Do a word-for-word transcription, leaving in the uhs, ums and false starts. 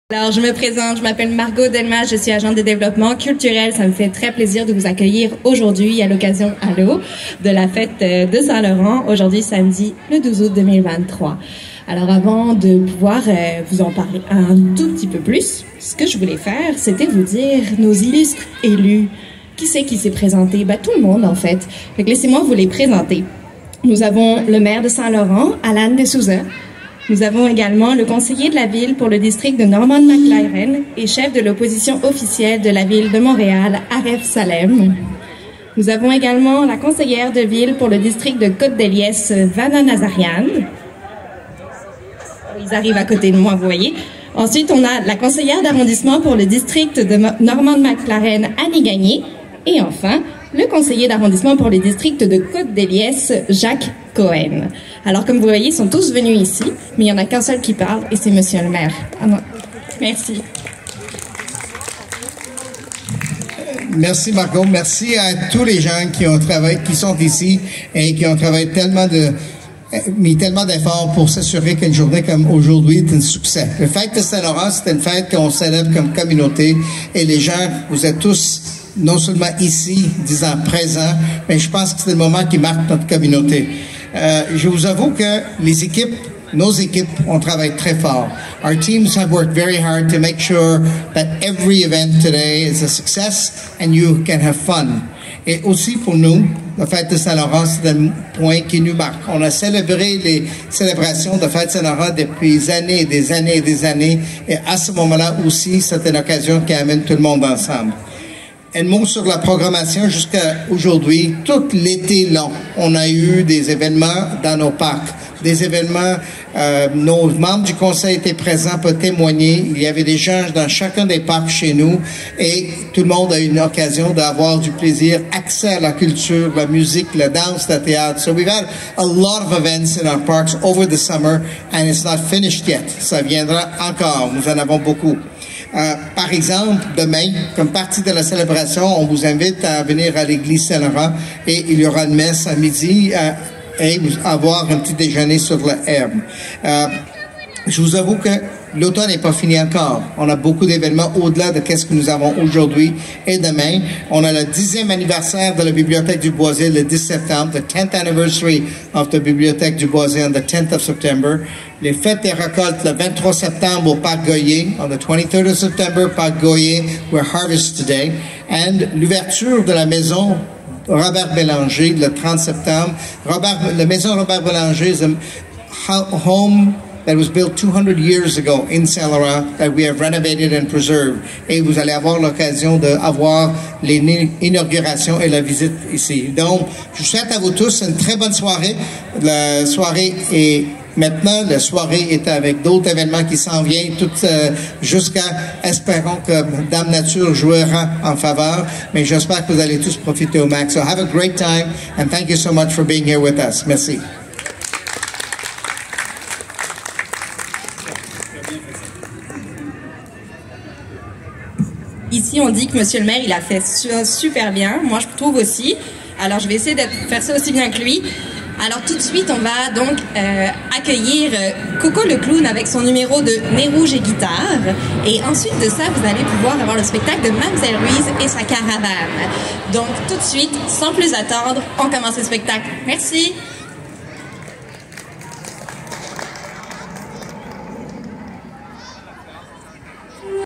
Alors, je me présente, je m'appelle Margot Delmas, je suis agente de développement culturel. Ça me fait très plaisir de vous accueillir aujourd'hui à l'occasion, allô, de la fête de Saint-Laurent, aujourd'hui samedi le douze août deux mille vingt-trois. Alors, avant de pouvoir euh, vous en parler un tout petit peu plus, ce que je voulais faire, c'était vous dire nos illustres élus. Qui c'est qui s'est présenté? Ben, tout le monde, en fait. Fait que laissez-moi vous les présenter. Nous avons le maire de Saint-Laurent, Alan de Souza. Nous avons également le conseiller de la ville pour le district de Normand-McLaren et chef de l'opposition officielle de la ville de Montréal, Aref Salem. Nous avons également la conseillère de ville pour le district de Côte-des-Liesse, Vanna Nazarian. Ils arrivent à côté de moi, vous voyez. Ensuite, on a la conseillère d'arrondissement pour le district de Normand-McLaren, Annie Gagné. Et enfin, le conseiller d'arrondissement pour le district de Côte-des-Liesse, Jacques Cohen. Alors, comme vous voyez, ils sont tous venus ici, mais il n'y en a qu'un seul qui parle, et c'est monsieur le maire. Ah non. Merci. Merci Margot, merci à tous les gens qui ont travaillé, qui sont ici et qui ont travaillé tellement de, mis tellement d'efforts pour s'assurer qu'une journée comme aujourd'hui est un succès. Le fête de Saint-Laurent, c'est une fête qu'on célèbre comme communauté et les gens, vous êtes tous non seulement ici, disant présents, mais je pense que c'est le moment qui marque notre communauté. Euh, je vous avoue que les équipes, nos équipes, on travaille très fort. Our teams have worked very hard to make sure that every event today is a success and you can have fun. Et aussi pour nous, la fête de Saint-Laurent, c'est un point qui nous marque. On a célébré les célébrations de fête Saint-Laurent depuis des années et des années et des années. Et à ce moment-là aussi, c'est une occasion qui amène tout le monde ensemble. Un mot sur la programmation jusqu'à aujourd'hui. Tout l'été long, on a eu des événements dans nos parcs. Des événements, euh, nos membres du conseil étaient présents pour témoigner. Il y avait des gens dans chacun des parcs chez nous et tout le monde a eu une occasion d'avoir du plaisir, accès à la culture, la musique, la danse, le théâtre. So we've had a lot of events in our parks over the summer and it's not finished yet. Ça viendra encore. Nous en avons beaucoup. Euh, par exemple, demain, comme partie de la célébration, on vous invite à venir à l'église Saint-Laurent et il y aura une messe à midi euh, et avoir un petit déjeuner sur la herbe. Euh, je vous avoue que l'automne n'est pas fini encore. On a beaucoup d'événements au-delà de ce que nous avons aujourd'hui et demain. On a le dixième anniversaire de la Bibliothèque du Boisé le dix septembre, the tenth anniversary of the Bibliothèque du Boisé on the tenth of September. Les fêtes des récoltes le vingt-trois septembre au Parc Goyer, on the twenty-third of September, Parc Goyer, where Harvest Today. And l'ouverture de la maison Robert Bélanger le trente septembre. Robert, la maison Robert Bélanger is a home that was built two hundred years ago in Saint-Laurent that we have renovated and preserved. Et vous allez avoir l'occasion d'avoir l'inauguration et la visite ici. Donc, je souhaite à vous tous une très bonne soirée. La soirée est maintenant, la soirée est avec d'autres événements qui s'en viennent, tout euh, jusqu'à, espérons que Dame Nature jouera en faveur, mais j'espère que vous allez tous profiter au max. So have a great time and thank you so much for being here with us. Merci. Ici, on dit que monsieur le maire, il a fait super bien. Moi, je trouve aussi. Alors, je vais essayer de faire ça aussi bien que lui. Alors, tout de suite, on va donc euh, accueillir euh, Coco le clown avec son numéro de Nez rouge et guitare. Et ensuite de ça, vous allez pouvoir avoir le spectacle de Mamselle Louise et sa caravane. Donc, tout de suite, sans plus attendre, on commence le spectacle. Merci!